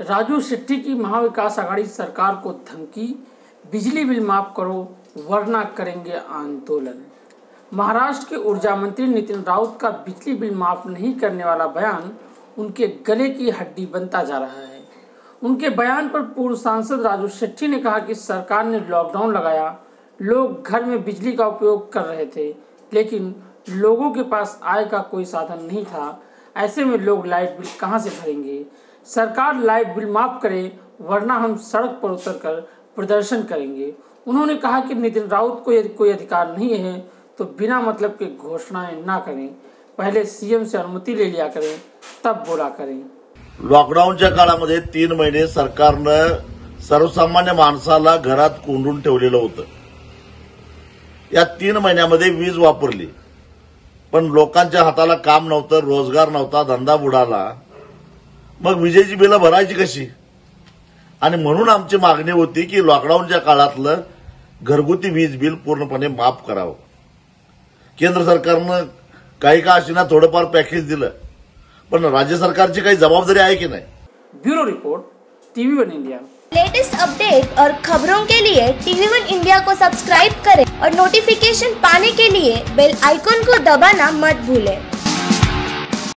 राजू शेट्टी की महाविकास आघाड़ी सरकार को धमकी, बिजली बिल माफ करो वरना करेंगे आंदोलन। महाराष्ट्र के ऊर्जा मंत्री नितिन राउत का बिजली बिल माफ नहीं करने वाला बयान उनके गले की हड्डी बनता जा रहा है। उनके बयान पर पूर्व सांसद राजू शेट्टी ने कहा कि सरकार ने लॉकडाउन लगाया, लोग घर में बिजली का उपयोग कर रहे थे, लेकिन लोगों के पास आय का कोई साधन नहीं था। ऐसे में लोग लाइट बिल कहां से भरेंगे? सरकार लाइट बिल माफ करे वरना हम सड़क पर उतरकर प्रदर्शन करेंगे। उन्होंने कहा कि नितिन राउत को यदि कोई अधिकार नहीं है तो बिना मतलब के घोषणाएं ना करें, पहले सीएम से अनुमति ले लिया करें तब बोला करें। लॉकडाऊनच्या काळामध्ये 3 महिने सरकारनं सर्वसामान्य माणसाला घरात कोंडून ठेवलेलं होतं। या 3 महिन्यामध्ये वीज वापरली, पण लोकांच्या हाताला काम नव्हतं, रोजगार नव्हता, धंदा बुडाला। मग विजेची बिलं भरायची कशी? आणि म्हणून आमची मागणी होती की लॉकडाऊनच्या काळातलं घरगुती वीज बिल पूर्णपणे माफ करावं। केंद्र सरकारनं काही का असेना थोडंफार पॅकेज दिलं, पण राज्य सरकारची काही जबाबदारी आहे की नाही? Bureau report, TV1 India. Latest update और खबरों के लिए TV1 इंडिया को सब्सक्राइब करें और नोटिफिकेशन पाने के लिए बेल आइकॉन को दबाना मत भूलें।